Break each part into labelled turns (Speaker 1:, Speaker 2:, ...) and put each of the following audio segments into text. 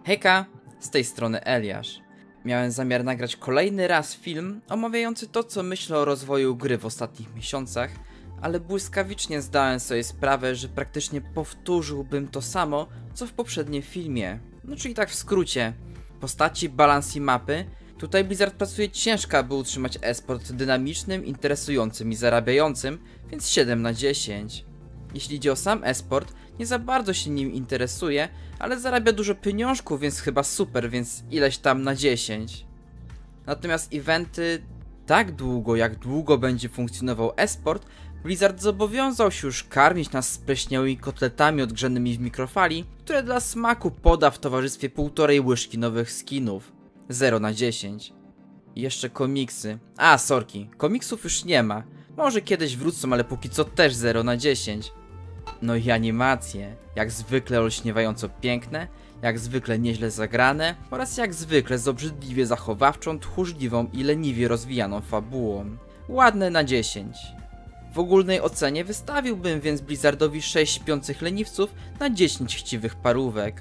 Speaker 1: Hejka, z tej strony Eliasz. Miałem zamiar nagrać kolejny raz film omawiający to, co myślę o rozwoju gry w ostatnich miesiącach, ale błyskawicznie zdałem sobie sprawę, że praktycznie powtórzyłbym to samo, co w poprzednim filmie. No czyli tak w skrócie. Postaci, balans i mapy. Tutaj Blizzard pracuje ciężko, aby utrzymać esport dynamicznym, interesującym i zarabiającym, więc 7 na 10. Jeśli idzie o sam esport, nie za bardzo się nim interesuje, ale zarabia dużo pieniążków, więc chyba super, więc ileś tam na 10. Natomiast eventy, tak długo jak długo będzie funkcjonował esport, Blizzard zobowiązał się już karmić nas spleśniałymi kotletami odgrzanymi w mikrofali, które dla smaku poda w towarzystwie 1,5 łyżki nowych skinów. 0 na 10. I jeszcze komiksy. Sorki, komiksów już nie ma. Może kiedyś wrócą, ale póki co też 0 na 10. No i animacje, jak zwykle olśniewająco piękne, jak zwykle nieźle zagrane oraz jak zwykle z obrzydliwie zachowawczą, tchórzliwą i leniwie rozwijaną fabułą. Ładne na 10. W ogólnej ocenie wystawiłbym więc Blizzardowi 6 śpiących leniwców na 10 chciwych parówek.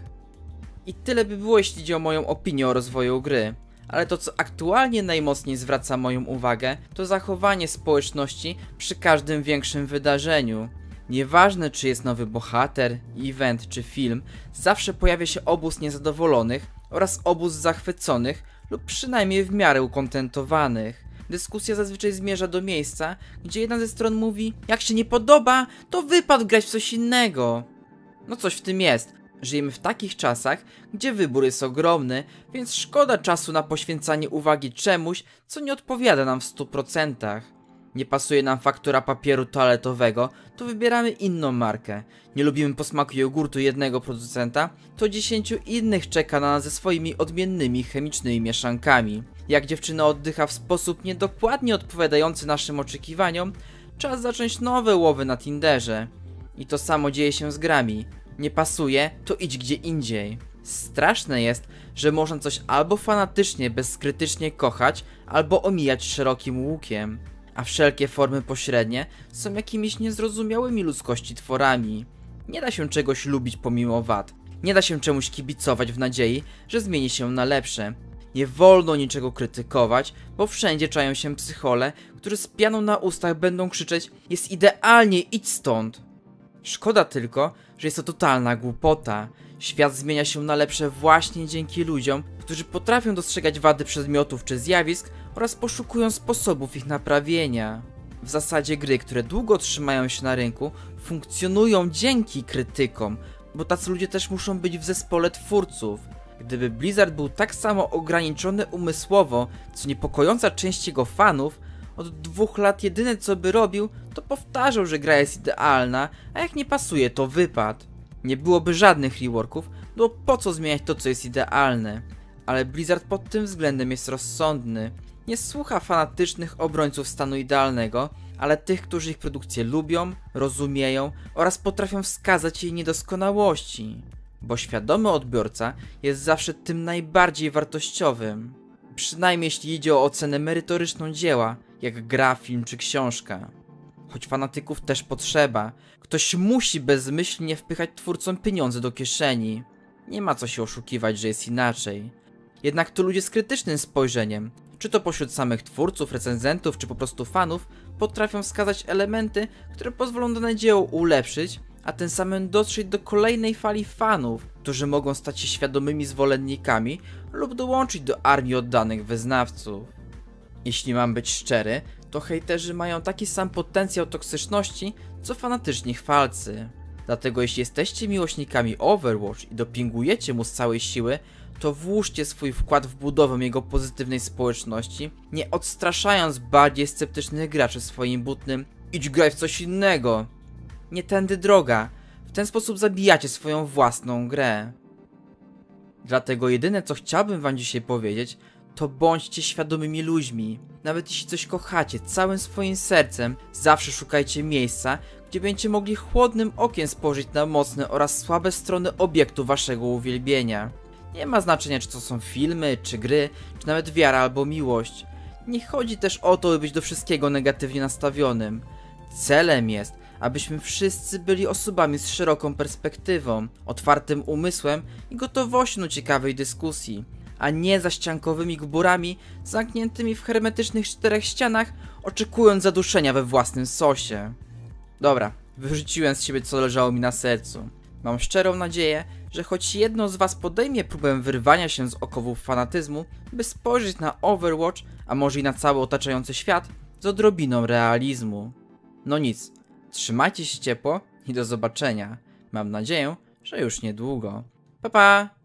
Speaker 1: I tyle by było, jeśli chodzi o moją opinię o rozwoju gry. Ale to, co aktualnie najmocniej zwraca moją uwagę, to zachowanie społeczności przy każdym większym wydarzeniu. Nieważne, czy jest nowy bohater, event czy film, zawsze pojawia się obóz niezadowolonych oraz obóz zachwyconych lub przynajmniej w miarę ukontentowanych. Dyskusja zazwyczaj zmierza do miejsca, gdzie jedna ze stron mówi: jak się nie podoba, to wypad grać w coś innego. No coś w tym jest. Żyjemy w takich czasach, gdzie wybór jest ogromny, więc szkoda czasu na poświęcanie uwagi czemuś, co nie odpowiada nam w 100%. Nie pasuje nam faktura papieru toaletowego, to wybieramy inną markę. Nie lubimy posmaku jogurtu jednego producenta, to 10 innych czeka na nas ze swoimi odmiennymi chemicznymi mieszankami. Jak dziewczyna oddycha w sposób niedokładnie odpowiadający naszym oczekiwaniom, czas zacząć nowe łowy na Tinderze. I to samo dzieje się z grami. Nie pasuje, to idź gdzie indziej. Straszne jest, że można coś albo fanatycznie, bezkrytycznie kochać, albo omijać szerokim łukiem. A wszelkie formy pośrednie są jakimiś niezrozumiałymi ludzkości tworami. Nie da się czegoś lubić pomimo wad. Nie da się czemuś kibicować w nadziei, że zmieni się na lepsze. Nie wolno niczego krytykować, bo wszędzie czają się psychole, którzy z pianą na ustach będą krzyczeć: jest idealnie, idź stąd. Szkoda tylko, że jest to totalna głupota. Świat zmienia się na lepsze właśnie dzięki ludziom, którzy potrafią dostrzegać wady przedmiotów czy zjawisk oraz poszukują sposobów ich naprawienia. W zasadzie gry, które długo trzymają się na rynku, funkcjonują dzięki krytykom, bo tacy ludzie też muszą być w zespole twórców. Gdyby Blizzard był tak samo ograniczony umysłowo, co niepokojąca część jego fanów, od 2 lat jedyne co by robił, to powtarzał, że gra jest idealna, a jak nie pasuje, to wypad. Nie byłoby żadnych reworków, bo po co zmieniać to, co jest idealne. Ale Blizzard pod tym względem jest rozsądny. Nie słucha fanatycznych obrońców stanu idealnego, ale tych, którzy ich produkcję lubią, rozumieją oraz potrafią wskazać jej niedoskonałości. Bo świadomy odbiorca jest zawsze tym najbardziej wartościowym. Przynajmniej jeśli idzie o ocenę merytoryczną dzieła, jak gra, film czy książka. Choć fanatyków też potrzeba. Ktoś musi bezmyślnie wpychać twórcom pieniądze do kieszeni. Nie ma co się oszukiwać, że jest inaczej. Jednak to ludzie z krytycznym spojrzeniem, czy to pośród samych twórców, recenzentów, czy po prostu fanów, potrafią wskazać elementy, które pozwolą dane dzieło ulepszyć, a tym samym dotrzeć do kolejnej fali fanów, którzy mogą stać się świadomymi zwolennikami lub dołączyć do armii oddanych wyznawców. Jeśli mam być szczery, to hejterzy mają taki sam potencjał toksyczności, co fanatyczni chwalcy. Dlatego jeśli jesteście miłośnikami Overwatch i dopingujecie mu z całej siły, to włóżcie swój wkład w budowę jego pozytywnej społeczności, nie odstraszając bardziej sceptycznych graczy swoim butnym idź graj w coś innego. Nie tędy droga. W ten sposób zabijacie swoją własną grę. Dlatego jedyne co chciałbym wam dzisiaj powiedzieć, to bądźcie świadomymi ludźmi. Nawet jeśli coś kochacie całym swoim sercem, zawsze szukajcie miejsca, gdzie będziecie mogli chłodnym okiem spojrzeć na mocne oraz słabe strony obiektu waszego uwielbienia. Nie ma znaczenia, czy to są filmy, czy gry, czy nawet wiara albo miłość. Nie chodzi też o to, by być do wszystkiego negatywnie nastawionym. Celem jest, abyśmy wszyscy byli osobami z szeroką perspektywą, otwartym umysłem i gotowością do ciekawej dyskusji, a nie zaściankowymi gburami zamkniętymi w hermetycznych 4 ścianach, oczekując zaduszenia we własnym sosie. Dobra, wyrzuciłem z siebie co leżało mi na sercu. Mam szczerą nadzieję, że choć jedno z was podejmie próbę wyrwania się z okowów fanatyzmu, by spojrzeć na Overwatch, a może i na cały otaczający świat, z odrobiną realizmu. No nic, trzymajcie się ciepło i do zobaczenia. Mam nadzieję, że już niedługo. Pa pa!